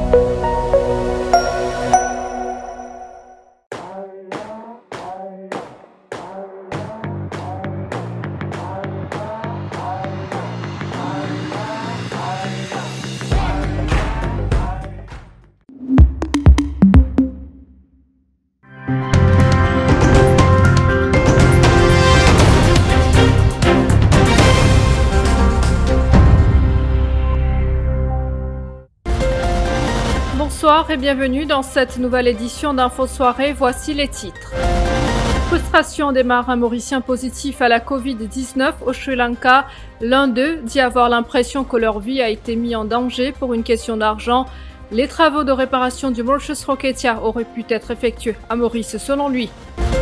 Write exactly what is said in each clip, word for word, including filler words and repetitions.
Bonsoir et bienvenue dans cette nouvelle édition d'Info Soirée. Voici les titres. Frustration des marins mauriciens positifs à la covid dix-neuf au Sri Lanka. L'un d'eux dit avoir l'impression que leur vie a été mise en danger pour une question d'argent. Les travaux de réparation du Mauritius Rocketia auraient pu être effectués à Maurice selon lui.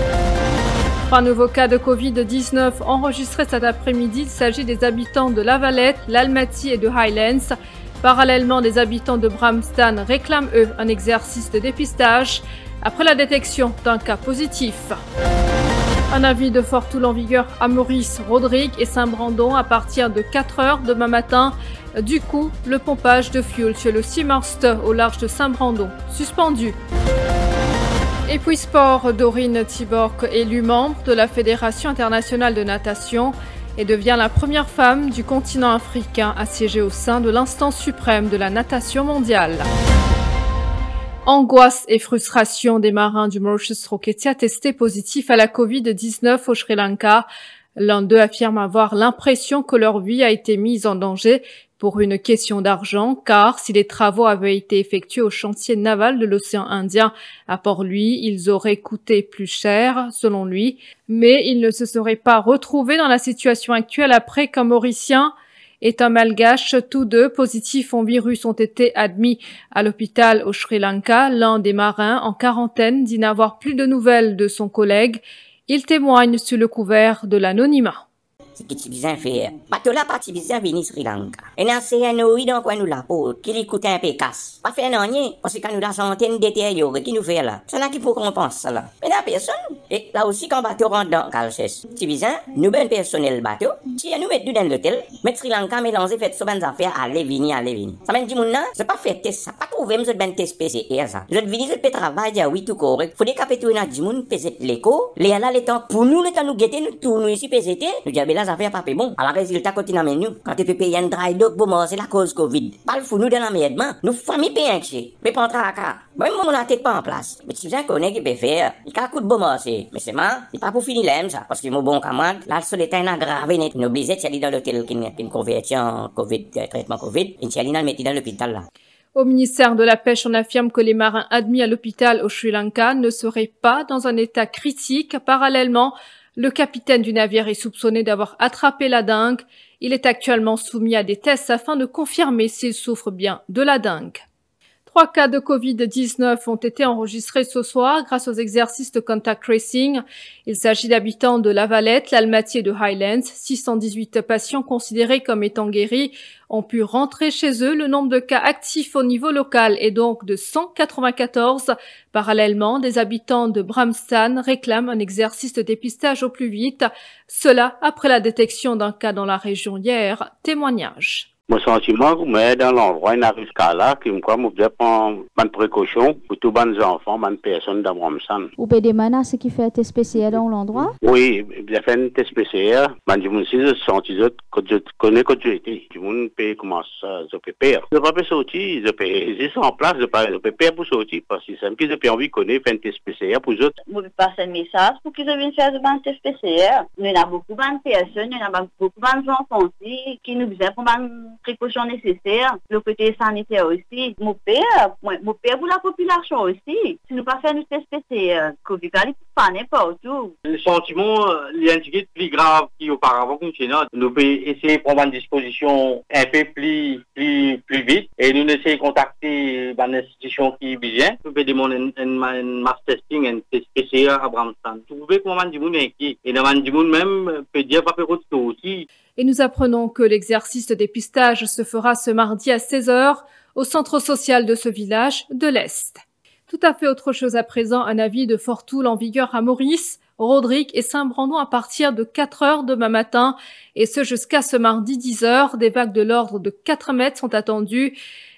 Trois nouveaux cas de covid dix-neuf enregistrés cet après-midi. Il s'agit des habitants de La Valette, l'Almaty et de Highlands. Parallèlement, des habitants de Bramston réclament, eux, un exercice de dépistage après la détection d'un cas positif. Un avis de forte houle en vigueur à Maurice, Rodrigue et Saint-Brandon à partir de quatre heures demain matin. Du coup, le pompage de fuel sur le Seamarst au large de Saint-Brandon suspendu. Et puis sport, Dorine Tiborc, élue membre de la Fédération internationale de natation, et devient la première femme du continent africain à siéger au sein de l'instance suprême de la natation mondiale. Angoisse et frustration des marins du Mauritius Rocketia testés positifs à la covid dix-neuf au Sri Lanka. L'un d'eux affirme avoir l'impression que leur vie a été mise en danger pour une question d'argent, car si les travaux avaient été effectués au chantier naval de l'océan Indien à Port-Louis, ils auraient coûté plus cher, selon lui, mais il ne se serait pas retrouvé dans la situation actuelle après qu'un Mauricien et un Malgache, tous deux positifs au virus, ont été admis à l'hôpital au Sri Lanka. L'un des marins, en quarantaine, dit n'avoir plus de nouvelles de son collègue. Il témoigne sur le couvert de l'anonymat. C'est qui tu bizarre faire. Bateau là, parti bizarre venir Sri Lanka. Et dans C N O I, donc, quoi nous la peau, qui lui coûte un peu casse. Pas faire non, rien, parce que quand nous la centaine détériorée, qui nous fait là. C'est là qu'il faut qu'on pense, ça là. Mais la personne. Et là aussi, quand bateau rentre dans Calcès. C'est bizarre, nous, ben personnel bateau. Si nous mettons dans l'hôtel, mettre Sri Lanka, mélanger, fait souvent des affaires, aller, venir, aller, venir. Ça m'a dit, mon là, c'est pas faire test, ça. Pas trouver, monsieur, ben test P C R, ça. Je vais venir, je peux travailler, oui, tout correct. Faut décaper tout, dans Dimoun, P C l'écho. Les là, les temps, pour nous, les temps, nous guetter, nous tournons ici, P C T. Nous disons, ben là, ça fait pas bon. Alors, résultat, quand il nous, quand tu peux payer un dry dock, bon, c'est la cause Covid. Pas le fou, nous, dans la merde, nous, famille payant, mais pas en tracas. Même moi, on la tête pas en place. Mais tu sais qu'on est qui peut faire, il a un coup de bon c'est. Mais c'est marrant, c'est pas pour finir l'aime, ça. Parce que mon bon camarade, là, le seul état est aggravé, net. Nous obligés de aller dans l'hôtel qui est une conversion Covid, traitement Covid, et de aller dans le mettre dans l'hôpital, là. Au ministère de la Pêche, on affirme que les marins admis à l'hôpital au Sri Lanka ne seraient pas dans un état critique. Parallèlement, le capitaine du navire est soupçonné d'avoir attrapé la dengue. Il est actuellement soumis à des tests afin de confirmer s'il souffre bien de la dengue. Trois cas de covid dix-neuf ont été enregistrés ce soir grâce aux exercices de contact tracing. Il s'agit d'habitants de La Valette, l'Almaty et de Highlands. six cent dix-huit patients considérés comme étant guéris ont pu rentrer chez eux. Le nombre de cas actifs au niveau local est donc de cent quatre-vingt-quatorze. Parallèlement, des habitants de Bramston réclament un exercice de dépistage au plus vite. Cela après la détection d'un cas dans la région hier. Témoignage. Mon sentiment, mais dans l'endroit, il n'arrive qu'à là, qui me croit, je dois prendre une précaution pour tous les enfants, les personnes dans Bramston. Vous pouvez demander ce qui fait un test P C R dans l'endroit? Oui, j'ai fait un test P C R. Mais je me suis senti que je connais que je étais. Je me peux commencer à se préparer. Je ne peux pas sortir, je peux rester en place, je peux pas pour sortir, parce que c'est un peu de envie de connaître, faire un test P C R pour eux autres. Vous pouvez passer un message pour qu'ils viennent faire un test P C R. Il y a beaucoup de personnes, il y a beaucoup d'enfants aussi qui nous besoin pour précautions nécessaires, le côté sanitaire aussi. Mon père, mon père pour la population aussi. Si nous pas faire une test P C R, Covid, il pas n'importe où. Le sentiment, l'indiqué plus grave qu'auparavant, nous pouvons essayer de prendre une disposition un peu plus, plus, plus vite et nous essayer de contacter une institution qui est bien. Nous pouvons demander un mass testing, un test P C R à Bramston. Vous pouvez comment dire inquiet. Et le même peut dire pas peu aussi. Et nous apprenons que l'exercice de dépistage se fera ce mardi à seize heures au centre social de ce village de l'Est. Tout à fait autre chose à présent, un avis de forte houle en vigueur à Maurice, Rodrigue et Saint-Brandon à partir de quatre heures demain matin, et ce jusqu'à ce mardi dix heures. Des vagues de l'ordre de quatre mètres sont attendues.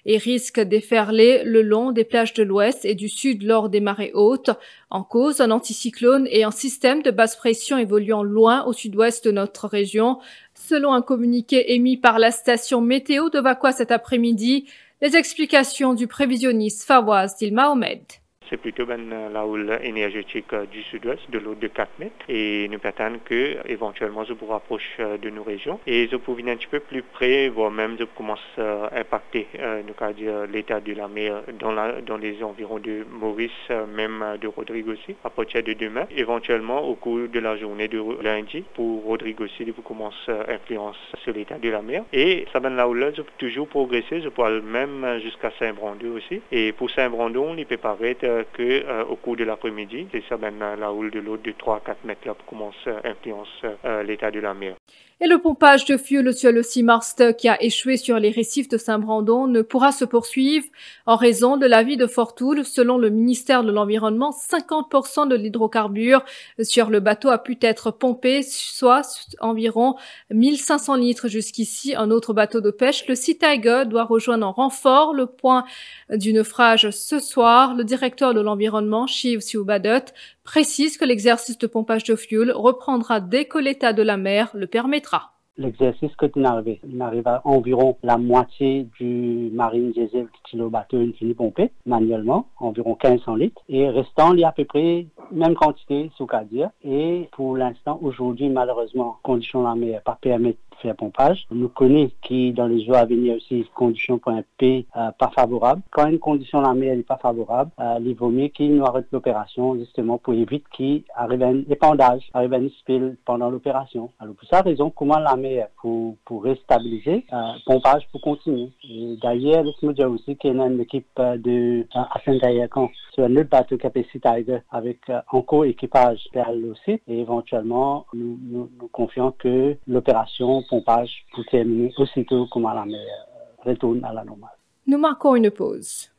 et risque déferler le long des plages de l'ouest et du sud lors des marées hautes. En cause, un anticyclone et un système de basse pression évoluant loin au sud-ouest de notre région. Selon un communiqué émis par la station météo de Vakwa cet après-midi, les explications du prévisionniste Fawaz Dilmahomed. C'est plutôt ben, la houle énergétique du sud-ouest, de l'eau de quatre mètres. Et nous attendons que, éventuellement, je vous rapproche de nos régions. Et je peux venir un petit peu plus près, voire même je commence à impacter, euh, nous cas dire, l'état de la mer dans, la, dans les environs de Maurice, même de Rodrigue aussi, à partir de demain. Éventuellement, au cours de la journée de lundi, pour Rodrigue aussi, vous commence à influence sur l'état de la mer. Et ça, ben, la houle, je peux toujours progresser, je peux aller même jusqu'à Saint-Brandon aussi. Et pour Saint-Brandon, il peut paraître que euh, au cours de l'après-midi, c'est ça maintenant la houle de l'eau de trois à quatre mètres là commence à influencer euh, l'état de la mer. Et le pompage de fioul sur le Sea-Mast qui a échoué sur les récifs de Saint-Brandon ne pourra se poursuivre en raison de l'avis de Fortoul. Selon le ministère de l'Environnement, cinquante pour cent de l'hydrocarbure sur le bateau a pu être pompé, soit environ mille cinq cents litres jusqu'ici. Un autre bateau de pêche, le Sea Tiger, doit rejoindre en renfort le point du naufrage ce soir. Le directeur de l'Environnement, Shiv Siubadot, précise que l'exercice de pompage de fioul reprendra dès que l'état de la mer le permettra. L'exercice que tu n'arrives, il arrive à environ la moitié du marine diesel qui le bateau il finit pompé manuellement, environ quinze cents litres. Et restant, il y a à peu près même quantité, sous qu'à dire. Et pour l'instant, aujourd'hui, malheureusement, conditions la mer pas permettent de faire pompage. Nous connaissons qui, dans les jours à venir aussi, conditions pour un P euh, pas favorables. Quand une condition la mer n'est pas favorable, euh, il vaut mieux qu'il nous arrête l'opération, justement, pour éviter qu'il arrive un épandage, arrive un spill pendant l'opération. Alors, pour ça raison, comment la mer pour, pour restabiliser, euh, pompage pour continuer. Et d'ailleurs, laisse-moi dire aussi qu'il y a une équipe de euh, à Saint-Dayacan sur un autre bateau Capacity Tiger avec euh, encore équipage vers le site et éventuellement nous, nous, nous confions que l'opération pompage pour terminer aussitôt comment la mer euh, retourne à la normale. Nous marquons une pause.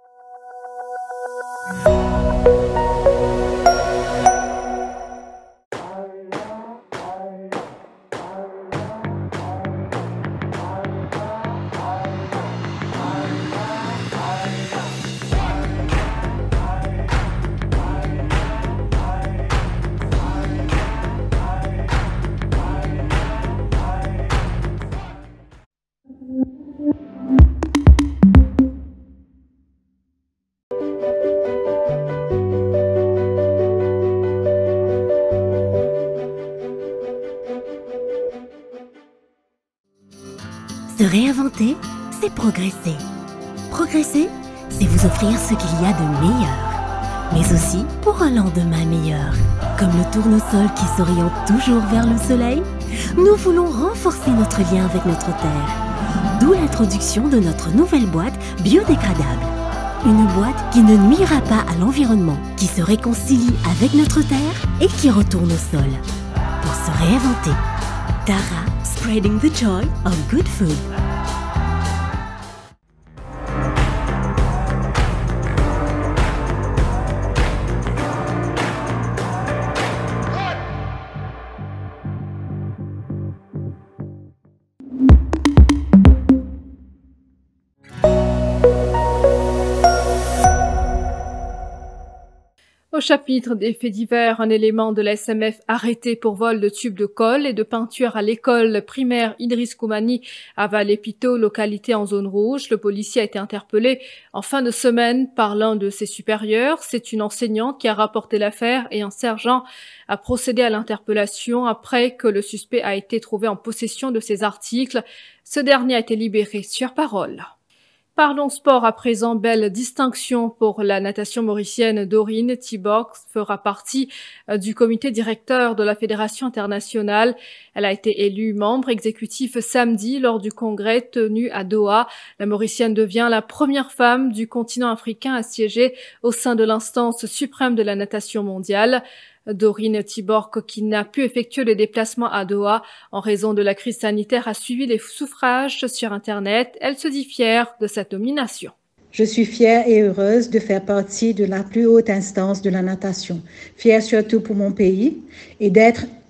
Se réinventer, c'est progresser. Progresser, c'est vous offrir ce qu'il y a de meilleur, mais aussi pour un lendemain meilleur. Comme le tournesol qui s'oriente toujours vers le soleil, nous voulons renforcer notre lien avec notre terre. D'où l'introduction de notre nouvelle boîte biodégradable. Une boîte qui ne nuira pas à l'environnement, qui se réconcilie avec notre terre et qui retourne au sol. Pour se réinventer. Tara, spreading the joy of good food. Au chapitre des faits divers, un élément de la S M F arrêté pour vol de tubes de colle et de peinture à l'école primaire Idriss Koumani à Valépito, localité en zone rouge. Le policier a été interpellé en fin de semaine par l'un de ses supérieurs. C'est une enseignante qui a rapporté l'affaire et un sergent a procédé à l'interpellation après que le suspect a été trouvé en possession de ses articles. Ce dernier a été libéré sur parole. Parlons sport à présent. Belle distinction pour la natation mauricienne. Dorine Tiborg fera partie du comité directeur de la Fédération internationale. Elle a été élue membre exécutif samedi lors du congrès tenu à Doha. La Mauricienne devient la première femme du continent africain à siéger au sein de l'instance suprême de la natation mondiale. Dorine Tiborg, qui n'a pu effectuer le déplacement à Doha en raison de la crise sanitaire, a suivi les suffrages sur Internet. Elle se dit fière de cette nomination. Je suis fière et heureuse de faire partie de la plus haute instance de la natation. Fière surtout pour mon pays et d'être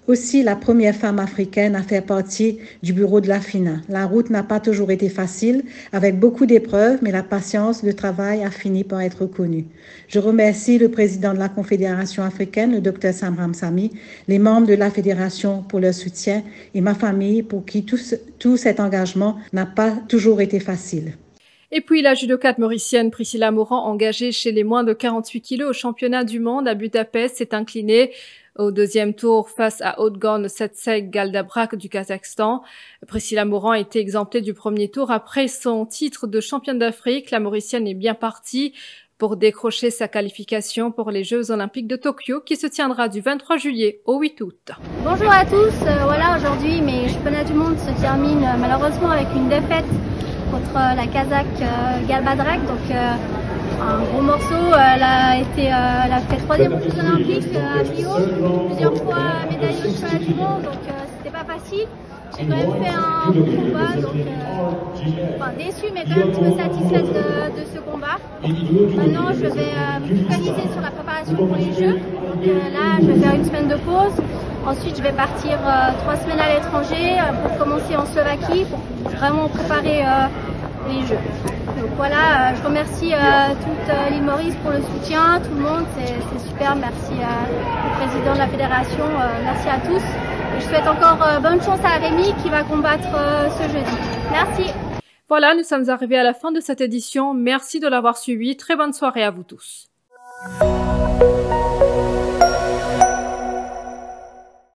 aussi la première femme africaine à faire partie du bureau de la F I N A. La route n'a pas toujours été facile, avec beaucoup d'épreuves, mais la patience, le travail a fini par être reconnue. Je remercie le président de la Confédération africaine, le docteur Sam Ramsamy, les membres de la Fédération pour leur soutien et ma famille pour qui tout, ce, tout cet engagement n'a pas toujours été facile. Et puis la judokate mauricienne Priscilla Morand, engagée chez les moins de quarante-huit kilos au championnat du monde à Budapest, s'est inclinée au deuxième tour face à Odgan Setsek Galdabrak du Kazakhstan. Priscilla Morand a été exemptée du premier tour après son titre de championne d'Afrique. La Mauricienne est bien partie pour décrocher sa qualification pour les Jeux Olympiques de Tokyo qui se tiendra du vingt-trois juillet au huit août. Bonjour à tous, euh, voilà aujourd'hui mes championnats du monde se terminent euh, malheureusement avec une défaite contre euh, la Kazakh euh, Galbadrak. Donc euh, un gros morceau, elle a été, euh, elle a fait troisième aux Jeux Olympiques euh, à Rio, plusieurs fois médaillée au championnat du monde, donc euh, c'était pas facile. J'ai quand même fait un bon combat, donc euh, enfin déçu mais quand même un petit peu satisfaite de, de ce combat. Maintenant je vais euh, me focaliser sur la préparation pour les Jeux. Donc euh, là je vais faire une semaine de pause. Ensuite je vais partir euh, trois semaines à l'étranger euh, pour commencer en Slovaquie pour vraiment préparer euh, les Jeux. Donc voilà, euh, je remercie euh, toute euh, l'île Maurice pour le soutien, tout le monde, c'est super. Merci euh, au président de la fédération, euh, merci à tous. Et je souhaite encore euh, bonne chance à Rémi qui va combattre euh, ce jeudi. Merci. Voilà, nous sommes arrivés à la fin de cette édition. Merci de l'avoir suivi. Très bonne soirée à vous tous.